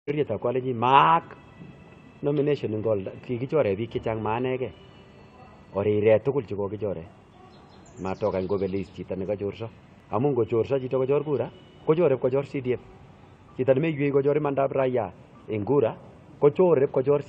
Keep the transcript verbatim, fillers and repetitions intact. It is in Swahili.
Rita kwaleji mark nomination ngol kikichore biik chechang maanege. Orire tugul che kokichore. Matoka ngobelis chito nekachorso. Amun ngochorso chito kochor kura, kochore kochor C D F. Chito nemeiywei kochor imandab raia en kura, kochore kochor